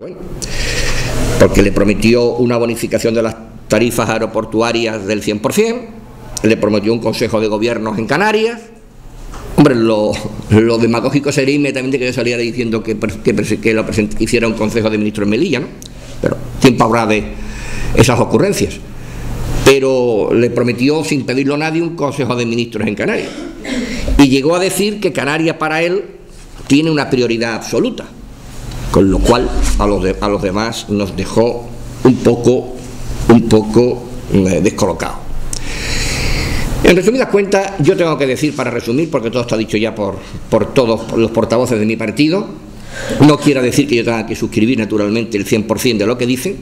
Bueno, porque le prometió una bonificación de las tarifas aeroportuarias del 100%, le prometió un consejo de gobierno en Canarias. Hombre, lo demagógico sería inmediatamente que yo saliera diciendo que hiciera un consejo de ministros en Melilla, ¿no? Pero tiempo habrá de esas ocurrencias. Pero le prometió, sin pedirlo a nadie, un consejo de ministros en Canarias. Y llegó a decir que Canarias para él tiene una prioridad absoluta, con lo cual a los demás nos dejó un poco descolocados. En resumidas cuentas, yo tengo que decir, para resumir, porque todo está dicho ya por todos los portavoces de mi partido, no quiero decir que yo tenga que suscribir naturalmente el 100% de lo que dicen.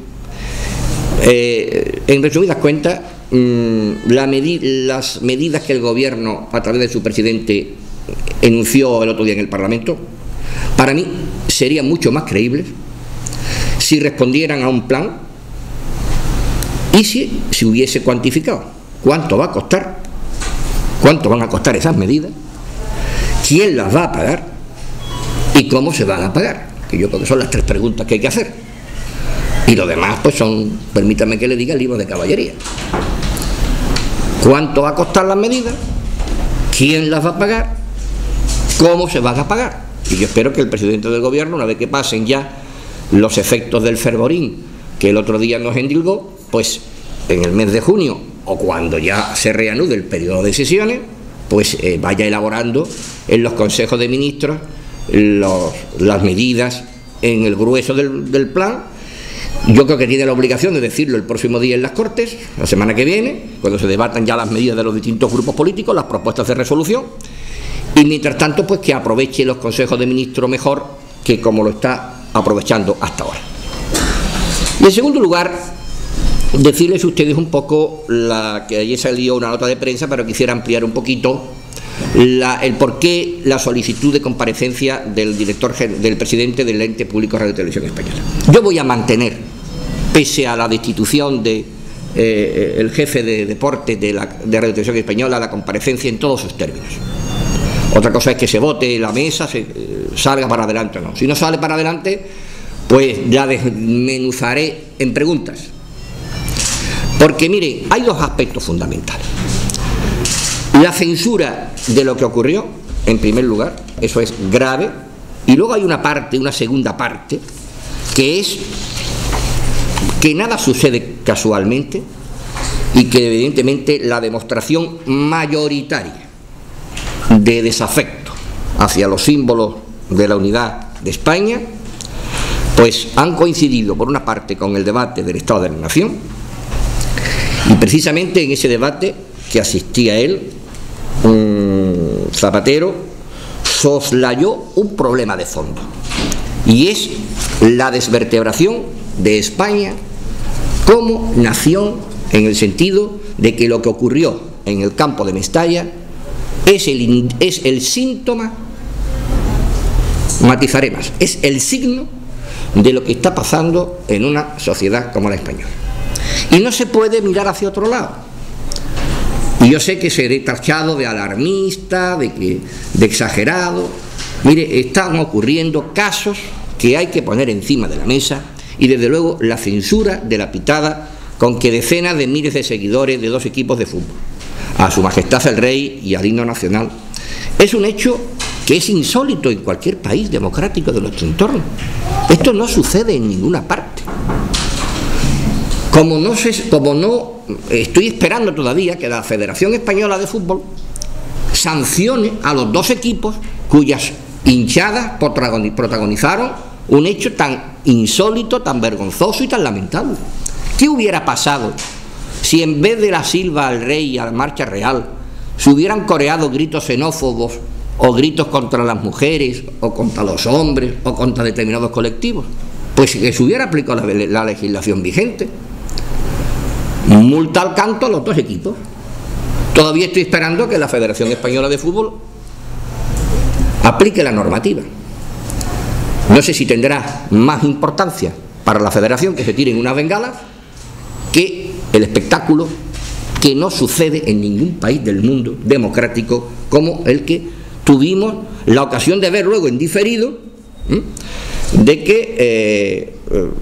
En resumidas cuentas, las medidas que el gobierno, a través de su presidente, enunció el otro día en el Parlamento, para mí serían mucho más creíbles si respondieran a un plan y si se hubiese cuantificado cuánto va a costar, cuánto van a costar esas medidas, quién las va a pagar y cómo se van a pagar, que yo creo que son las tres preguntas que hay que hacer. Y lo demás pues son, permítame que le diga, libros de caballería. ¿Cuánto va a costar las medidas? ¿Quién las va a pagar? ¿Cómo se van a pagar? Y yo espero que el presidente del gobierno, una vez que pasen ya los efectos del fervorín que el otro día nos endilgó, pues en el mes de junio o cuando ya se reanude el periodo de sesiones, pues vaya elaborando en los consejos de ministros las medidas en el grueso del plan. Yo creo que tiene la obligación de decirlo el próximo día en las Cortes, la semana que viene, cuando se debatan ya las medidas de los distintos grupos políticos, las propuestas de resolución, y mientras tanto pues que aproveche los consejos de ministros mejor que como lo está aprovechando hasta ahora. Y en segundo lugar, decirles a ustedes un poco, que ayer salió una nota de prensa, pero quisiera ampliar un poquito el porqué la solicitud de comparecencia del presidente del ente público Radio y Televisión Española. Yo voy a mantener, pese a la destitución de el jefe de deporte de Radio y Televisión Española, la comparecencia en todos sus términos. Otra cosa es que se vote la mesa, salga para adelante o no. Si no sale para adelante, pues la desmenuzaré en preguntas. Porque mire, hay dos aspectos fundamentales. La censura de lo que ocurrió, en primer lugar, eso es grave, y luego hay una segunda parte, que es que nada sucede casualmente y que evidentemente la demostración mayoritaria de desafecto hacia los símbolos de la unidad de España, pues han coincidido por una parte con el debate del Estado de la Nación, y precisamente en ese debate que asistía él, Zapatero soslayó un problema de fondo, y es la desvertebración de España como nación, en el sentido de que lo que ocurrió en el campo de Mestalla es el síntoma, matizaré más, es el signo de lo que está pasando en una sociedad como la española. Y no se puede mirar hacia otro lado. Y yo sé que seré tachado de alarmista, de exagerado. Mire, están ocurriendo casos que hay que poner encima de la mesa, y desde luego la censura de la pitada con que decenas de miles de seguidores de dos equipos de fútbol, a Su Majestad el Rey y al himno nacional, es un hecho que es insólito en cualquier país democrático de nuestro entorno. Esto no sucede en ninguna parte. Como no estoy esperando todavía que la Federación Española de Fútbol sancione a los dos equipos cuyas hinchadas protagonizaron un hecho tan insólito, tan vergonzoso y tan lamentable. ¿Qué hubiera pasado si en vez de la silba al rey y a la marcha real se hubieran coreado gritos xenófobos o gritos contra las mujeres o contra los hombres o contra determinados colectivos? Pues que se hubiera aplicado la legislación vigente. Multa al canto a los dos equipos. Todavía estoy esperando que la Federación Española de Fútbol aplique la normativa. No sé si tendrá más importancia para la Federación que se tiren unas bengalas que el espectáculo que no sucede en ningún país del mundo democrático como el que tuvimos la ocasión de ver luego en diferido de que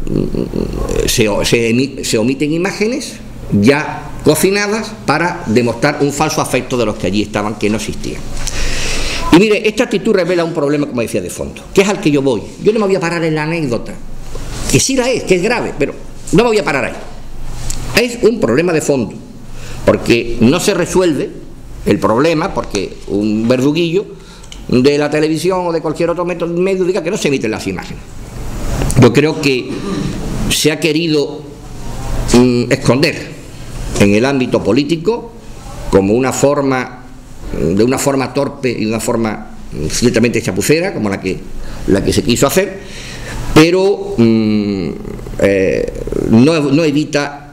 se omiten imágenes ya cocinadas para demostrar un falso afecto de los que allí estaban, que no existían. Y mire, esta actitud revela un problema, como decía, de fondo, que es al que yo voy. Yo no me voy a parar en la anécdota, que sí la es, que es grave, pero no me voy a parar ahí. Es un problema de fondo, porque no se resuelve el problema porque un verduguillo de la televisión o de cualquier otro medio diga que no se emiten las imágenes. Yo creo que se ha querido esconder en el ámbito político como una forma, de una forma torpe y una forma ciertamente chapucera, como la que se quiso hacer, pero no evita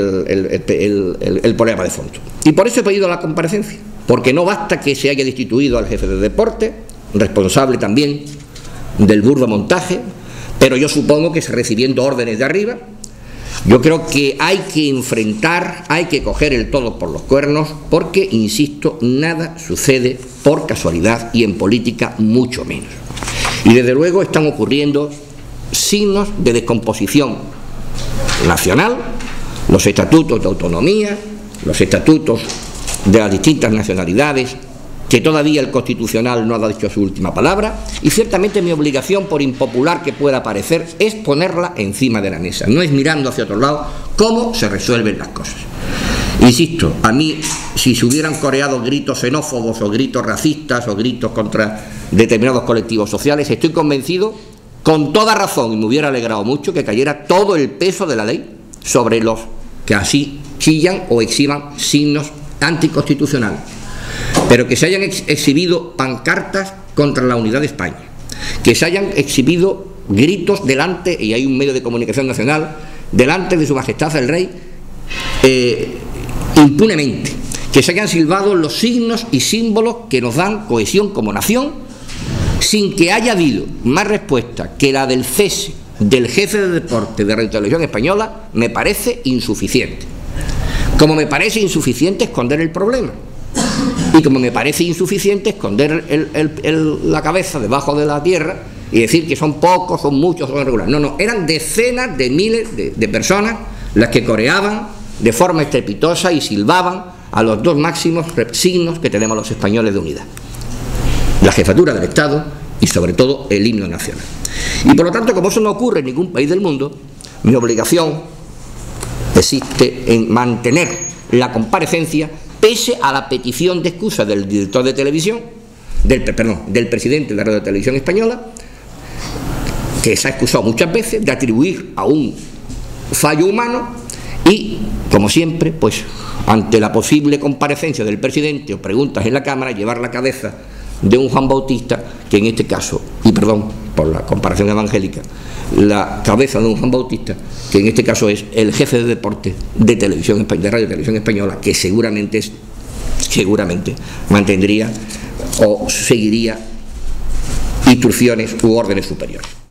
el problema de fondo. Y por eso he pedido la comparecencia, porque no basta que se haya destituido al jefe de deporte, responsable también del burdo montaje, pero yo supongo que recibiendo órdenes de arriba. Yo creo que hay que enfrentar, hay que coger el toro por los cuernos, porque, insisto, nada sucede por casualidad, y en política mucho menos. Y desde luego están ocurriendo signos de descomposición nacional, los estatutos de autonomía, los estatutos de las distintas nacionalidades, que todavía el Constitucional no ha dicho su última palabra, y ciertamente mi obligación, por impopular que pueda parecer, es ponerla encima de la mesa, no es mirando hacia otro lado cómo se resuelven las cosas. Insisto, a mí, si se hubieran coreado gritos xenófobos o gritos racistas o gritos contra determinados colectivos sociales, estoy convencido, con toda razón, y me hubiera alegrado mucho, que cayera todo el peso de la ley sobre los que así chillan o exhiban signos anticonstitucionales. Pero que se hayan exhibido pancartas contra la unidad de España, que se hayan exhibido gritos delante, y hay un medio de comunicación nacional, delante de Su Majestad el Rey, impunemente, que se hayan silbado los signos y símbolos que nos dan cohesión como nación, sin que haya habido más respuesta que la del cese del jefe de deporte de Radio Televisión Española, me parece insuficiente. Como me parece insuficiente esconder el problema, y como me parece insuficiente esconder la cabeza debajo de la tierra y decir que son pocos, son muchos, son irregulares. No, eran decenas de miles de personas las que coreaban de forma estrepitosa y silbaban a los dos máximos signos que tenemos los españoles de unidad: la jefatura del Estado y sobre todo el himno nacional. Y por lo tanto, como eso no ocurre en ningún país del mundo, mi obligación existe en mantener la comparecencia, pese a la petición de excusa del director de televisión, del presidente de la Radio Televisión Española, que se ha excusado muchas veces de atribuir a un fallo humano, y, como siempre, pues ante la posible comparecencia del presidente o preguntas en la Cámara, llevar la cabeza de un Juan Bautista, que en este caso, y perdón por la comparación evangélica, la cabeza de un Juan Bautista, que en este caso es el jefe de deporte de televisión, de Radio Televisión Española, que seguramente mantendría o seguiría instrucciones u órdenes superiores.